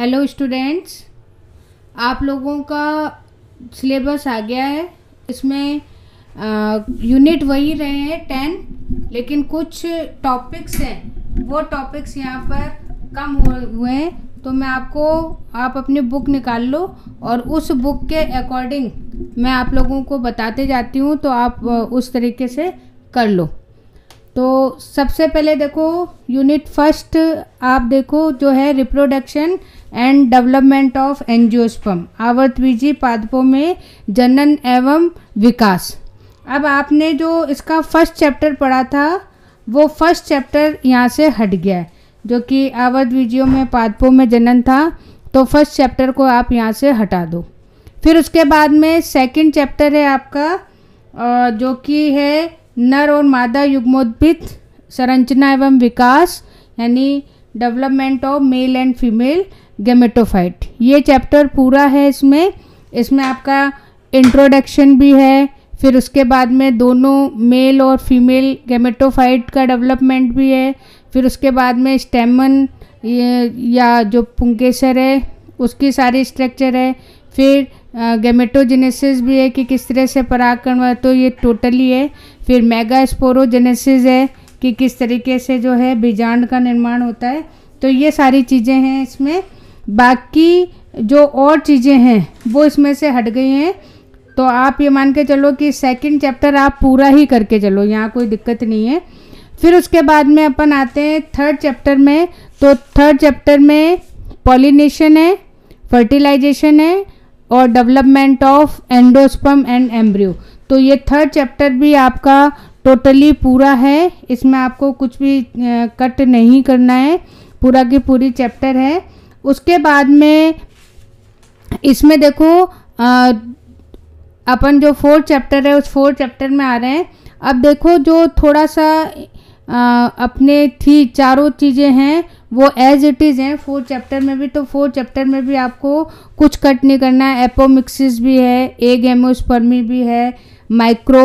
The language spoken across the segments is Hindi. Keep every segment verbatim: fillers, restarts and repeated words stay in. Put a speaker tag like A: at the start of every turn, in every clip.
A: हेलो स्टूडेंट्स, आप लोगों का सिलेबस आ गया है। इसमें यूनिट वही रहे हैं टेन, लेकिन कुछ टॉपिक्स हैं वो टॉपिक्स यहाँ पर कम हुए हैं। तो मैं आपको आप अपनी बुक निकाल लो और उस बुक के अकॉर्डिंग मैं आप लोगों को बताते जाती हूँ, तो आप उस तरीके से कर लो। तो सबसे पहले देखो यूनिट फर्स्ट, आप देखो जो है reproduction and development of angiosperm, आवर्तबीजी पादपों में जनन एवं विकास। अब आपने जो इसका फर्स्ट चैप्टर पढ़ा था वो फर्स्ट चैप्टर यहाँ से हट गया है, जो कि आवर्तबीजियों में पादपों में जनन था। तो फर्स्ट चैप्टर को आप यहाँ से हटा दो। फिर उसके बाद में सेकंड चैप्टर है आपका जो कि है नर और मादा युग्मोद्भिद संरचना एवं विकास, यानी development of male and female gametophyte. ये चैप्टर पूरा है। इसमें इसमें आपका इंट्रोडक्शन भी है, फिर उसके बाद में दोनों मेल और फीमेल गैमेटोफाइट का डेवलपमेंट भी है, फिर उसके बाद में स्टेमन या जो पुंकेसर है उसकी सारी स्ट्रक्चर है, फिर गैमेटोजेनेसिस भी है कि किस तरह से परागकण हुआ, तो ये टोटली है। फिर मेगास्पोरोजेनेसिस है कि किस तरीके से जो है बीजांड का निर्माण होता है। तो ये सारी चीज़ें हैं इसमें। बाकी जो और चीज़ें हैं वो इसमें से हट गई हैं। तो आप ये मान के चलो कि सेकंड चैप्टर आप पूरा ही करके चलो, यहाँ कोई दिक्कत नहीं है। फिर उसके बाद में अपन आते हैं थर्ड चैप्टर में। तो थर्ड चैप्टर में पॉलिनेशन है, फर्टिलाइजेशन है और development of endosperm and embryo. तो ये थर्ड चैप्टर भी आपका टोटली पूरा है। इसमें आपको कुछ भी कट नहीं करना है, पूरा की पूरी चैप्टर है। उसके बाद में इसमें देखो आ, अपन जो फोर्थ चैप्टर है उस फोर्थ चैप्टर में आ रहे हैं। अब देखो जो थोड़ा सा आ, अपने थी चारों चीज़ें हैं वो एज इट इज़ हैं फोर्थ चैप्टर में भी। तो फोर्थ चैप्टर में भी आपको कुछ कट नहीं करना है। एपोमिक्सिस भी है, एग एमोस्पर्मी भी है, माइक्रो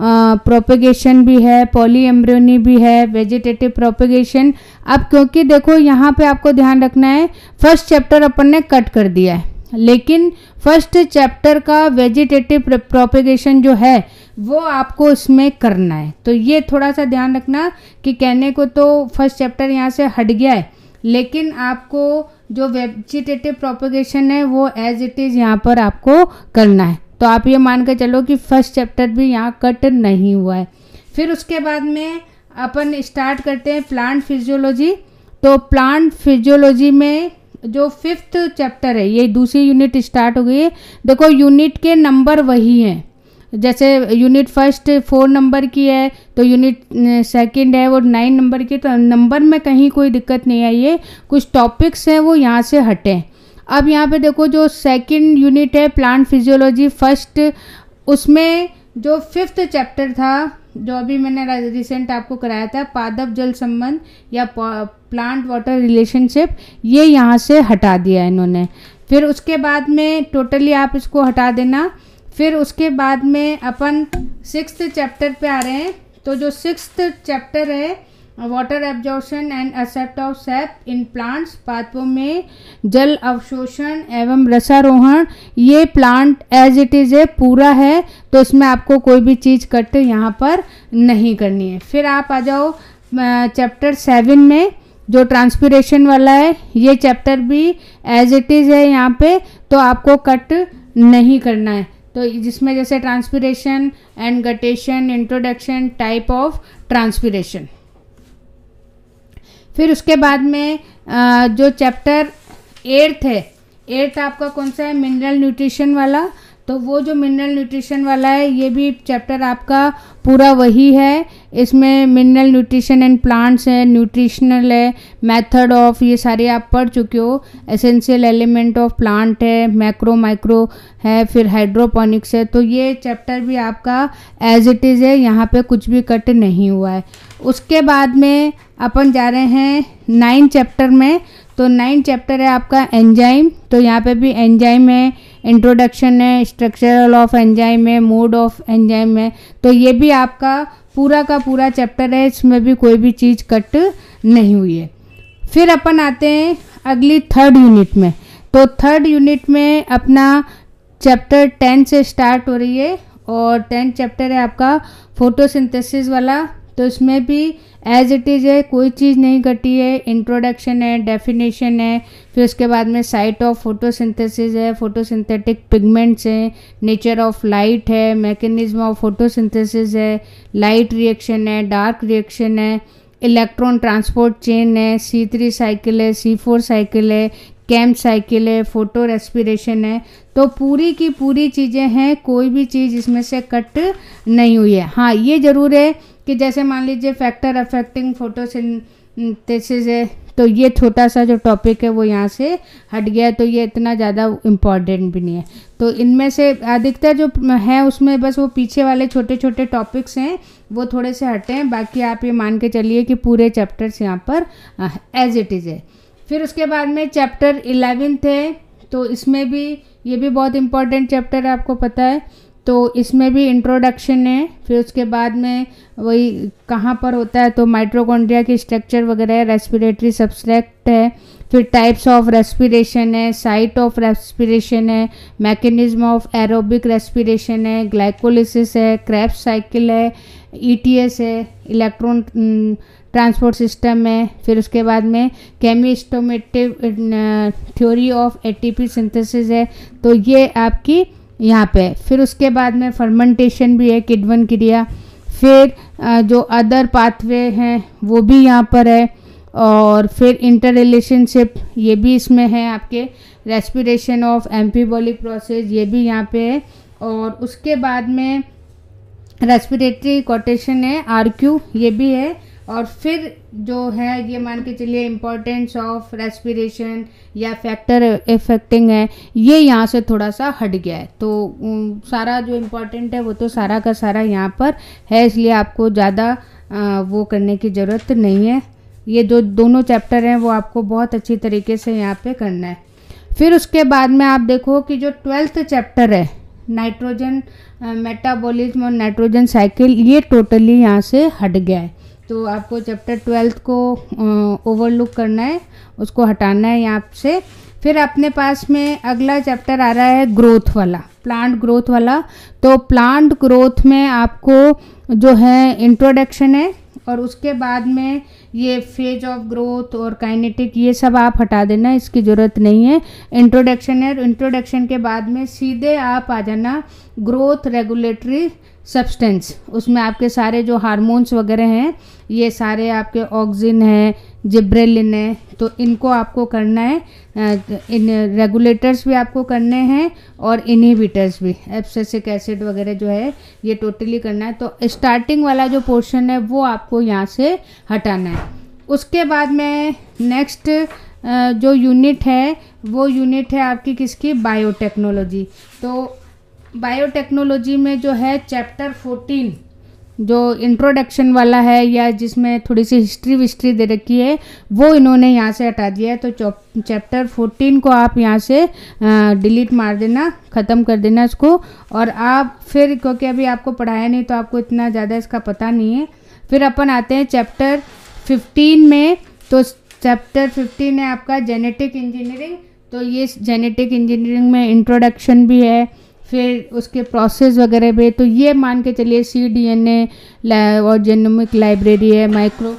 A: प्रोपेगेशन भी है, पॉली एम्ब्रियोनी भी है, वेजिटेटिव प्रोपेगेशन। अब क्योंकि देखो यहाँ पे आपको ध्यान रखना है, फर्स्ट चैप्टर अपन ने कट कर दिया है, लेकिन फर्स्ट चैप्टर का वेजिटेटिव प्रोपेगेशन जो है वो आपको इसमें करना है। तो ये थोड़ा सा ध्यान रखना कि कहने को तो फर्स्ट चैप्टर यहाँ से हट गया है, लेकिन आपको जो वेजिटेटिव प्रोपेगेशन है वो एज इट इज़ यहाँ पर आपको करना है। तो आप ये मान के चलो कि फर्स्ट चैप्टर भी यहाँ कट नहीं हुआ है। फिर उसके बाद में अपन स्टार्ट करते हैं प्लांट फिजियोलॉजी। तो प्लांट फिजियोलॉजी में जो फिफ्थ चैप्टर है, ये दूसरी यूनिट स्टार्ट हो गई है। देखो यूनिट के नंबर वही हैं, जैसे यूनिट फर्स्ट फोर नंबर की है तो यूनिट सेकंड है वो नाइन नंबर की। तो नंबर में कहीं कोई दिक्कत नहीं आई है, कुछ टॉपिक्स हैं वो यहाँ से हटे। अब यहाँ पे देखो जो सेकंड यूनिट है प्लांट फिजियोलॉजी फर्स्ट, उसमें जो फिफ्थ चैप्टर था जो अभी मैंने रिसेंट आपको कराया था, पादप जल संबंध या प्लांट वाटर रिलेशनशिप, ये यहाँ से हटा दिया इन्होंने। फिर उसके बाद में टोटली आप इसको हटा देना। फिर उसके बाद में अपन सिक्स्थ चैप्टर पे आ रहे हैं। तो जो सिक्स्थ चैप्टर है water absorption and ascent of sap in plants, पादपों में जल अवशोषण एवं रसारोहण, ये प्लांट एज इट इज़ है पूरा है। तो इसमें आपको कोई भी चीज़ कट यहाँ पर नहीं करनी है। फिर आप आ जाओ चैप्टर सेवन में जो ट्रांसपिरेशन वाला है, ये चैप्टर भी एज इट इज़ है यहाँ पे, तो आपको कट नहीं करना है। तो जिसमें जैसे transpiration and guttation, introduction, type of transpiration. फिर उसके बाद में जो चैप्टर एट्थ है, एट्थ आपका कौन सा है, मिनरल न्यूट्रिशन वाला। तो वो जो मिनरल न्यूट्रिशन वाला है ये भी चैप्टर आपका पूरा वही है। इसमें मिनरल न्यूट्रिशन एंड प्लांट्स है, न्यूट्रिशनल है, मेथड ऑफ, ये सारे आप पढ़ चुके हो। एसेंशियल एलिमेंट ऑफ प्लांट है, मैक्रो माइक्रो है, फिर हाइड्रोपोनिक्स है। तो ये चैप्टर भी आपका एज इट इज़ है, यहाँ पे कुछ भी कट नहीं हुआ है। उसके बाद में अपन जा रहे हैं नाइन चैप्टर में। तो नाइन चैप्टर है आपका एंजाइम। तो यहाँ पे भी एंजाइम है, इंट्रोडक्शन है, स्ट्रक्चरल ऑफ एंजाइम है, मोड ऑफ एंजाइम है। तो ये भी आपका पूरा का पूरा चैप्टर है, इसमें भी कोई भी चीज़ कट नहीं हुई है। फिर अपन आते हैं अगली थर्ड यूनिट में। तो थर्ड यूनिट में अपना चैप्टर टेन से स्टार्ट हो रही है और टेंथ चैप्टर है आपका फोटोसिंथेसिस वाला। तो इसमें भी एज इट इज़ है, कोई चीज़ नहीं घटी है। इंट्रोडक्शन है, डेफिनेशन है, फिर उसके बाद में साइट ऑफ फोटोसिंथेसिस है, फोटोसिंथेटिक पिगमेंट्स हैं, नेचर ऑफ लाइट है, मैकेनिज्म ऑफ फोटोसिंथेसिस है, लाइट रिएक्शन है, डार्क रिएक्शन है, इलेक्ट्रॉन ट्रांसपोर्ट चेन है, सी थ्री साइकिल है, सी फोर साइकिल है, कैम्प साइकिल है, फोटो रेस्पिरेशन है। तो पूरी की पूरी चीज़ें हैं, कोई भी चीज़ इसमें से कट नहीं हुई है। हाँ, ये ज़रूर है कि जैसे मान लीजिए फैक्टर अफेक्टिंग फोटोसिंथेसिस है, तो ये छोटा सा जो टॉपिक है वो यहाँ से हट गया, तो ये इतना ज़्यादा इम्पॉर्टेंट भी नहीं है। तो इनमें से अधिकतर जो है उसमें बस वो पीछे वाले छोटे छोटे टॉपिक्स हैं वो थोड़े से हटे हैं, बाकी आप ये मान के चलिए कि पूरे चैप्टर्स यहाँ पर एज इट इज़ है। फिर उसके बाद में चैप्टर इलेवेंथ है, तो इसमें भी ये भी बहुत इम्पॉर्टेंट चैप्टर है, आपको पता है। तो इसमें भी इंट्रोडक्शन है, फिर उसके बाद में वही कहाँ पर होता है, तो माइटोकॉन्ड्रिया की स्ट्रक्चर वगैरह है, रेस्पिरेटरी सब्सट्रैक्ट है, फिर टाइप्स ऑफ रेस्पिरेशन है, साइट ऑफ रेस्पिरेशन है, मैकेनिज्म ऑफ एरोबिक रेस्पिरेशन है, ग्लाइकोलिसिस है, क्रेब्स साइकिल है, ईटीएस है, इलेक्ट्रॉन ट्रांसपोर्ट सिस्टम है, फिर उसके बाद में chemiosmotic theory of ATP synthesis है। तो ये आपकी यहाँ पे, फिर उसके बाद में फर्मेंटेशन भी है, किण्वन क्रिया, फिर जो अदर पाथवे हैं वो भी यहाँ पर है, और फिर इंटर रिलेशनशिप ये भी इसमें है आपके, रेस्पिरेशन ऑफ एम्फीबॉलिक प्रोसेस ये भी यहाँ पे है, और उसके बाद में रेस्पिरेटरी कोटेशन है, आरक्यू ये भी है, और फिर जो है ये मान के चलिए इम्पोर्टेंस ऑफ रेस्पिरेशन या फैक्टर इफेक्टिंग है, ये यहाँ से थोड़ा सा हट गया है। तो सारा जो इम्पोर्टेंट है वो तो सारा का सारा यहाँ पर है, इसलिए आपको ज़्यादा वो करने की ज़रूरत नहीं है। ये जो दोनों चैप्टर हैं वो आपको बहुत अच्छी तरीके से यहाँ पे करना है। फिर उसके बाद में आप देखो कि जो ट्वेल्थ चैप्टर है, नाइट्रोजन मेटाबॉलिज्म और नाइट्रोजन साइकिल, ये टोटली यहाँ से हट गया है। तो आपको चैप्टर ट्वेल्थ को ओवरलुक करना है, उसको हटाना है यहाँ से। फिर अपने पास में अगला चैप्टर आ रहा है ग्रोथ वाला, प्लांट ग्रोथ वाला। तो प्लांट ग्रोथ में आपको जो है इंट्रोडक्शन है, और उसके बाद में ये फेज ऑफ ग्रोथ और काइनेटिक ये सब आप हटा देना, इसकी ज़रूरत नहीं है। इंट्रोडक्शन है, इंट्रोडक्शन के बाद में सीधे आप आ जाना ग्रोथ रेगुलेटरी सब्सटेंस। उसमें आपके सारे जो हार्मोन्स वगैरह हैं ये सारे आपके ऑक्सिन है, जिब्रेलिन है, तो इनको आपको करना है। इन रेगुलेटर्स भी आपको करने हैं और इनहिबिटर्स भी, एब्सिसिक एसिड वगैरह जो है ये टोटली करना है। तो स्टार्टिंग वाला जो पोर्शन है वो आपको यहाँ से हटाना है। उसके बाद में नेक्स्ट जो यूनिट है वो यूनिट है आपकी किसकी, बायोटेक्नोलॉजी। तो बायोटेक्नोलॉजी में जो है चैप्टर फोर्टीन जो इंट्रोडक्शन वाला है, या जिसमें थोड़ी सी हिस्ट्री विस्ट्री दे रखी है, वो इन्होंने यहाँ से हटा दिया है। तो चैप्टर फोर्टीन को आप यहाँ से डिलीट मार देना, ख़त्म कर देना इसको। और आप फिर, क्योंकि अभी आपको पढ़ाया नहीं तो आपको इतना ज़्यादा इसका पता नहीं है। फिर अपन आते हैं चैप्टर फिफ्टीन में। तो चैप्टर फिफ्टीन है आपका जेनेटिक इंजीनियरिंग। तो ये जेनेटिक इंजीनियरिंग में इंट्रोडक्शन भी है, फिर उसके प्रोसेस वगैरह भी। तो ये मान के चलिए सी डी एन ए और जेनोमिक लाइब्रेरी है, माइक्रो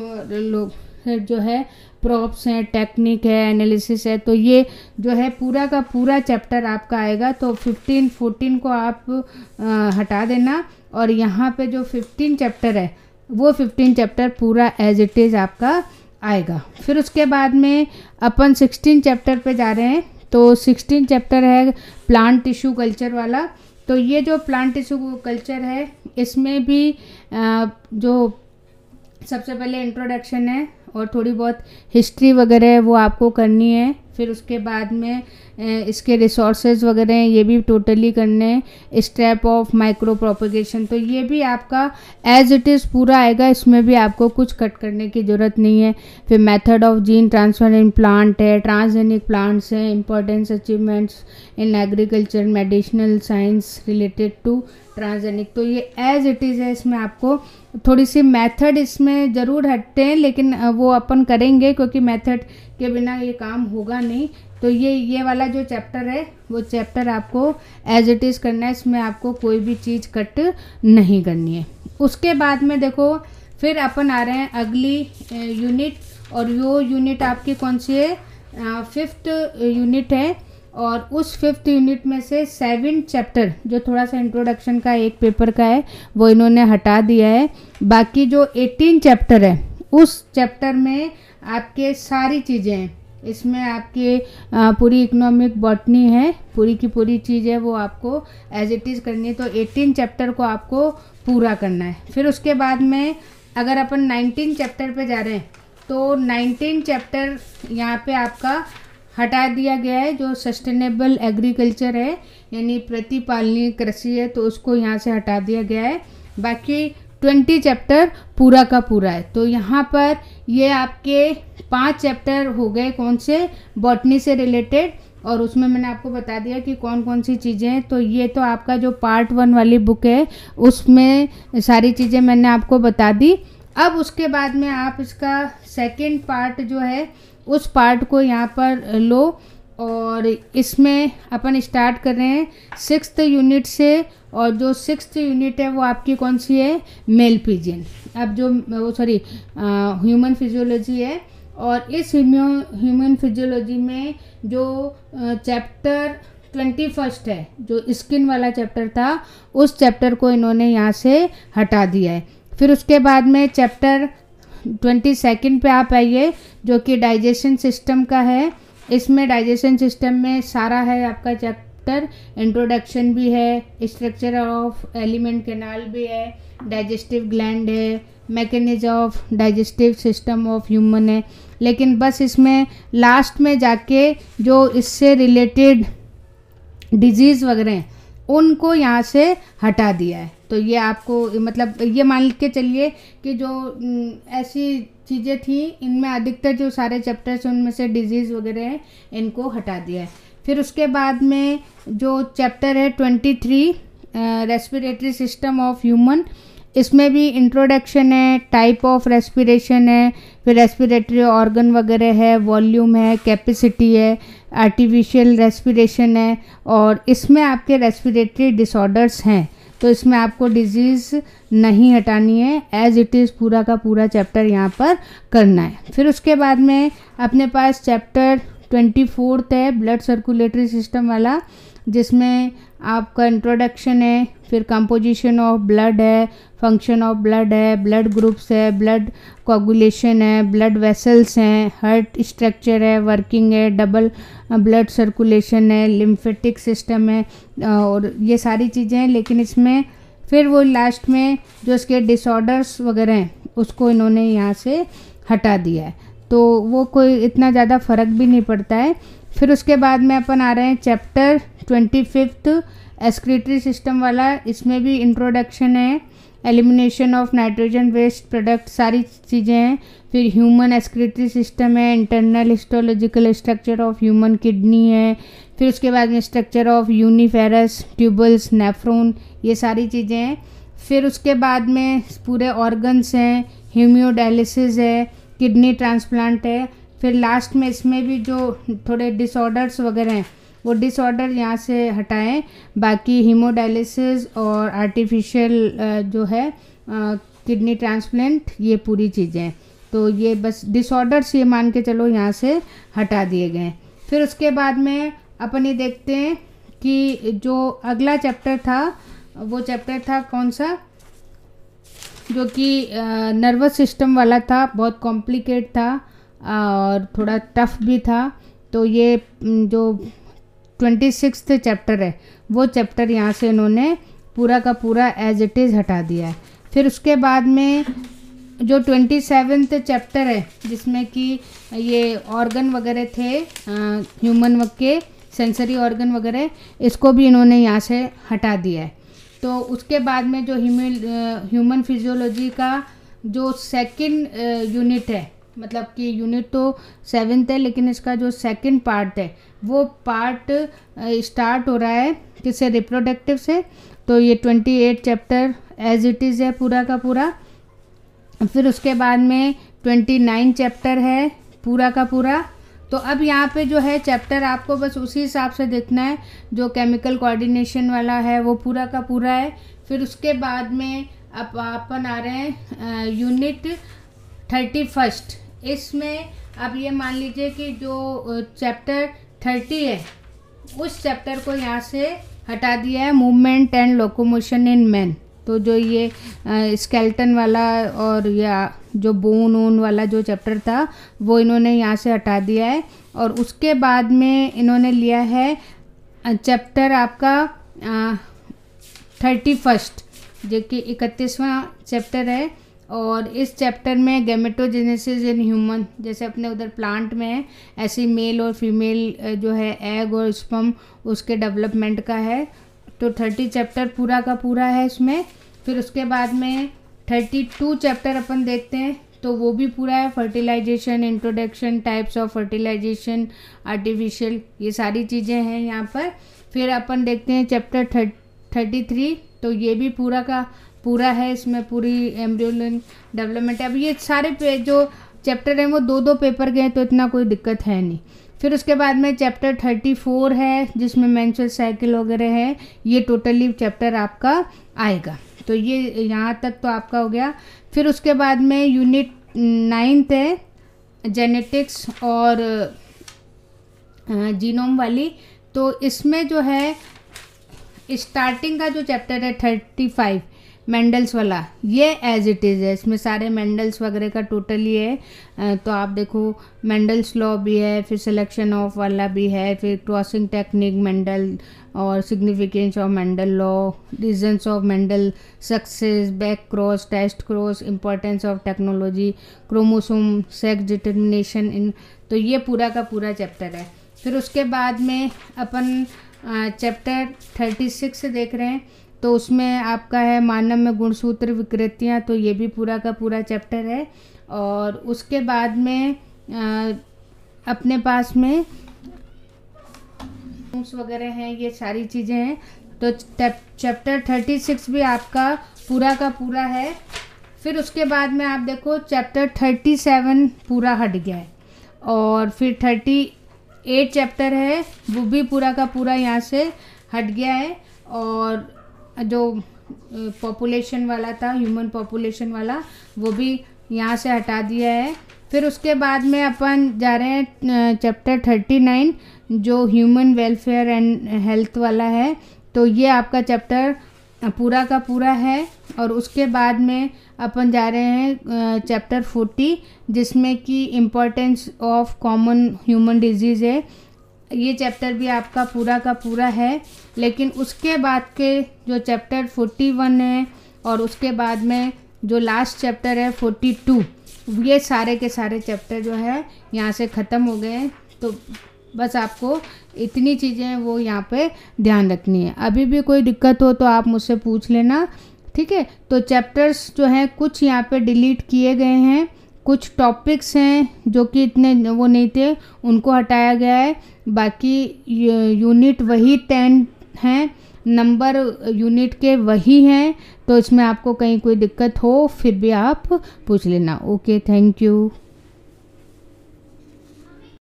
A: जो है प्रॉप्स हैं, टेक्निक है, एनालिसिस है। तो ये जो है पूरा का पूरा चैप्टर आपका आएगा। तो फिफ्टीन फोर्टीन को आप आ, हटा देना, और यहाँ पे जो फिफ्टीन चैप्टर है वो फिफ्टीन चैप्टर पूरा एज इट इज़ आपका आएगा। फिर उसके बाद में अपन सिक्सटीन चैप्टर पे जा रहे हैं। तो सिक्सटीन चैप्टर है प्लांट टिश्यू कल्चर वाला। तो ये जो प्लांट टिश्यू कल्चर है इसमें भी आ, जो सबसे पहले इंट्रोडक्शन है और थोड़ी बहुत हिस्ट्री वगैरह है वो आपको करनी है। फिर उसके बाद में इसके रिसोर्सेज वगैरह हैं ये भी टोटली करने हैं। स्टेप ऑफ माइक्रो प्रोपगेशन, तो ये भी आपका एज इट इज़ पूरा आएगा, इसमें भी आपको कुछ कट करने की ज़रूरत नहीं है। फिर method of gene transfer in plant है, ट्रांसजेनिक प्लांट्स हैं, importance achievements in agriculture, medicinal science related to transgenic. तो ये एज इट इज़ है, इसमें आपको थोड़ी सी मेथड इसमें ज़रूर हटते हैं, लेकिन वो अपन करेंगे क्योंकि मेथड के बिना ये काम होगा नहीं। तो ये ये वाला जो चैप्टर है वो चैप्टर आपको एज इट इज़ करना है, इसमें आपको कोई भी चीज़ कट नहीं करनी है। उसके बाद में देखो फिर अपन आ रहे हैं अगली यूनिट, और वो यूनिट आपकी कौन सी है, फिफ्थ यूनिट है। और उस फिफ्थ यूनिट में से सेवन चैप्टर जो थोड़ा सा इंट्रोडक्शन का एक पेपर का है वो इन्होंने हटा दिया है। बाकी जो एटीन चैप्टर है उस चैप्टर में आपके सारी चीज़ें हैं, इसमें आपके पूरी इकोनॉमिक बॉटनी है, पूरी की पूरी चीज़ है वो आपको एज इट इज़ करनी है। तो एटीन चैप्टर को आपको पूरा करना है। फिर उसके बाद में अगर अपन नाइनटीन चैप्टर पे जा रहे हैं तो नाइनटीन चैप्टर यहाँ पे आपका हटा दिया गया है। जो सस्टेनेबल एग्रीकल्चर है यानी प्रतिपालनीय कृषि है तो उसको यहाँ से हटा दिया गया है। बाकी ट्वेंटी चैप्टर पूरा का पूरा है। तो यहाँ पर ये आपके पांच चैप्टर हो गए कौन से, बॉटनी से रिलेटेड, और उसमें मैंने आपको बता दिया कि कौन कौन सी चीज़ें हैं। तो ये तो आपका जो पार्ट वन वाली बुक है उसमें सारी चीज़ें मैंने आपको बता दी। अब उसके बाद में आप इसका सेकंड पार्ट जो है उस पार्ट को यहाँ पर लो, और इसमें अपन स्टार्ट कर रहे हैं सिक्स्थ यूनिट से। और जो सिक्स्थ यूनिट है वो आपकी कौन सी है, मेल पिजियन। अब जो वो सॉरी ह्यूमन फिजियोलॉजी है, और इस ह्यूमन फिजियोलॉजी में जो चैप्टर ट्वेंटी फर्स्ट है जो स्किन वाला चैप्टर था उस चैप्टर को इन्होंने यहाँ से हटा दिया है। फिर उसके बाद में चैप्टर ट्वेंटी सेकेंड पे आप आइए जो कि डाइजेशन सिस्टम का है। इसमें डाइजेशन सिस्टम में सारा है आपका चैप्टर, इंट्रोडक्शन भी है, स्ट्रक्चर ऑफ एलिमेंट कैनाल भी है, डाइजेस्टिव ग्लैंड है, mechanism of digestive system of human है। लेकिन बस इसमें लास्ट में जाके जो इससे रिलेटेड डिजीज़ वगैरह हैं उनको यहाँ से हटा दिया है। तो ये आपको मतलब ये मान के चलिए कि जो ऐसी चीज़ें थी इनमें अधिकतर जो सारे चैप्टर्स उनमें से डिजीज़ वगैरह हैं इनको हटा दिया है। फिर उसके बाद में जो चैप्टर है twenty three respiratory system of human, इसमें भी इंट्रोडक्शन है, टाइप ऑफ रेस्पिरेशन है, फिर रेस्पिरेटरी ऑर्गन वगैरह है, वॉल्यूम है, कैपेसिटी है, आर्टिफिशियल रेस्पिरेशन है, और इसमें आपके रेस्पिरेटरी डिसऑर्डर्स हैं। तो इसमें आपको डिजीज़ नहीं हटानी है, एज इट इज़ पूरा का पूरा चैप्टर यहाँ पर करना है। फिर उसके बाद में अपने पास चैप्टर ट्वेंटी फोर्थ है ब्लड सर्कुलेटरी सिस्टम वाला, जिसमें आपका इंट्रोडक्शन है, फिर कंपोजिशन ऑफ ब्लड है, फंक्शन ऑफ ब्लड है, ब्लड ग्रुप्स है, ब्लड कोगुलेशन है, ब्लड वेसल्स हैं, हार्ट स्ट्रक्चर है, वर्किंग है, डबल ब्लड सर्कुलेशन है, लिम्फेटिक सिस्टम है, और ये सारी चीज़ें हैं। लेकिन इसमें फिर वो लास्ट में जो इसके डिसऑर्डर्स वगैरह हैं उसको इन्होंने यहाँ से हटा दिया है। तो वो कोई इतना ज़्यादा फ़र्क भी नहीं पड़ता है। फिर उसके बाद में अपन आ रहे हैं chapter twenty fifth excretory system वाला। इसमें भी इंट्रोडक्शन है, elimination of nitrogen waste product सारी चीज़ें हैं। फिर ह्यूमन एक्सक्रीटरी सिस्टम है, internal histological structure of human kidney है, फिर उसके बाद में structure of uriniferous tubules, nephron, ये सारी चीज़ें हैं। फिर उसके बाद में पूरे ऑर्गन्स हैं, हीमोडायलिसिस है, किडनी ट्रांसप्लांट है। फिर लास्ट में इसमें भी जो थोड़े डिसऑर्डर्स वगैरह हैं वो डिसऑर्डर यहाँ से हटाएं। बाकी हीमोडायलिसिस और आर्टिफिशियल जो है किडनी ट्रांसप्लांट, ये पूरी चीज़ें। तो ये बस डिसऑर्डर्स ये मान के चलो यहाँ से हटा दिए गए। फिर उसके बाद में अपन ये देखते हैं कि जो अगला चैप्टर था वो चैप्टर था कौन सा, जो कि नर्वस सिस्टम वाला था, बहुत कॉम्प्लिकेट था और थोड़ा टफ भी था। तो ये जो ट्वेंटी सिक्स्थ चैप्टर है वो चैप्टर यहाँ से इन्होंने पूरा का पूरा एज इट इज़ हटा दिया है। फिर उसके बाद में जो ट्वेंटी सेवेंथ चैप्टर है जिसमें कि ये ऑर्गन वगैरह थे ह्यूमन के सेंसरी ऑर्गन वगैरह, इसको भी इन्होंने यहाँ से हटा दिया है। तो उसके बाद में जो ह्यूमन फिजियोलॉजी का जो सेकंड यूनिट है, मतलब कि यूनिट तो सेवेंथ है लेकिन इसका जो सेकंड पार्ट है वो पार्ट स्टार्ट हो रहा है किससे, रिप्रोडक्टिव से। तो ये twenty eight chapter as it is है पूरा का पूरा। फिर उसके बाद में ट्वेंटी नाइन चैप्टर है पूरा का पूरा। तो अब यहाँ पे जो है चैप्टर आपको बस उसी हिसाब से देखना है, जो केमिकल कोऑर्डिनेशन वाला है वो पूरा का पूरा है। फिर उसके बाद में अब अपन आ रहे हैं यूनिट थर्टी फर्स्ट। इसमें अब ये मान लीजिए कि जो चैप्टर थर्टी है उस चैप्टर को यहाँ से हटा दिया है, movement and locomotion in man. तो जो ये स्केलेटन वाला और या जो बोन वोन वाला जो चैप्टर था वो इन्होंने यहाँ से हटा दिया है। और उसके बाद में इन्होंने लिया है चैप्टर आपका थर्टी फर्स्ट, जो कि इकतीसवां चैप्टर है। और इस चैप्टर में गैमेटोजेनेसिस इन ह्यूमन, जैसे अपने उधर प्लांट में है ऐसे मेल और फीमेल जो है एग और स्पर्म उसके डेवलपमेंट का है। तो थर्टी चैप्टर पूरा का पूरा है इसमें। फिर उसके बाद में थर्टी टू चैप्टर अपन देखते हैं, तो वो भी पूरा है, fertilization, introduction, types of fertilization, artificial, ये सारी चीज़ें हैं यहाँ पर। फिर अपन देखते हैं चैप्टर थर्टी थ्री, तो ये भी पूरा का पूरा है, इसमें पूरी एम्ब्रियोनिक डेवलपमेंट है। अब ये सारे जो चैप्टर हैं वो दो दो पेपर के हैं, तो इतना कोई दिक्कत है नहीं। फिर उसके बाद में चैप्टर थर्टी फोर है जिसमें मेंस्ट्रुअल साइकिल वगैरह है, ये टोटली चैप्टर आपका आएगा। तो ये यहाँ तक तो आपका हो गया। फिर उसके बाद में यूनिट नाइन्थ है जेनेटिक्स और जीनोम वाली। तो इसमें जो है स्टार्टिंग का जो चैप्टर है थर्टी फाइव मेंडल्स वाला, ये एज इट इज़ है, इसमें सारे मेंडल्स वगैरह का टोटली है। तो आप देखो मेंडल्स लॉ भी है, फिर सिलेक्शन ऑफ वाला भी है, फिर क्रॉसिंग टेक्निक मेंडल और significance of Mendel law, reasons of Mendel success, back cross, test cross, importance of technology, chromosome, sex determination in. तो ये पूरा का पूरा चैप्टर है। फिर उसके बाद में अपन चैप्टर थर्टी सिक्स देख रहे हैं, तो उसमें आपका है मानव में गुणसूत्र विकृतियाँ, तो ये भी पूरा का पूरा चैप्टर है। और उसके बाद में आ, अपने पास में वगैरह हैं, ये सारी चीज़ें हैं। तो चैप्टर थर्टी सिक्स भी आपका पूरा का पूरा है। फिर उसके बाद में आप देखो चैप्टर थर्टी सेवन पूरा हट गया है, और फिर थर्टी एट चैप्टर है वो भी पूरा का पूरा यहाँ से हट गया है। और जो पॉपुलेशन वाला था, ह्यूमन पॉपुलेशन वाला, वो भी यहाँ से हटा दिया है। फिर उसके बाद में अपन जा रहे हैं चैप्टर थर्टी नाइन जो ह्यूमन वेलफेयर एंड हेल्थ वाला है। तो ये आपका चैप्टर पूरा का पूरा है। और उसके बाद में अपन जा रहे हैं चैप्टर फोर्टी जिसमें कि importance of common human disease है। ये चैप्टर भी आपका पूरा का पूरा है। लेकिन उसके बाद के जो चैप्टर फोर्टी वन है और उसके बाद में जो लास्ट चैप्टर है फोर्टी टू, ये सारे के सारे चैप्टर जो है यहाँ से ख़त्म हो गए हैं। तो बस आपको इतनी चीज़ें वो यहाँ पे ध्यान रखनी है। अभी भी कोई दिक्कत हो तो आप मुझसे पूछ लेना, ठीक है। तो चैप्टर्स जो हैं कुछ यहाँ पे डिलीट किए गए हैं, कुछ टॉपिक्स हैं जो कि इतने वो नहीं थे उनको हटाया गया है। बाकी यूनिट वही टेन हैं, नंबर यूनिट के वही हैं। तो इसमें आपको कहीं कोई दिक्कत हो फिर भी आप पूछ लेना। Okay, thank you.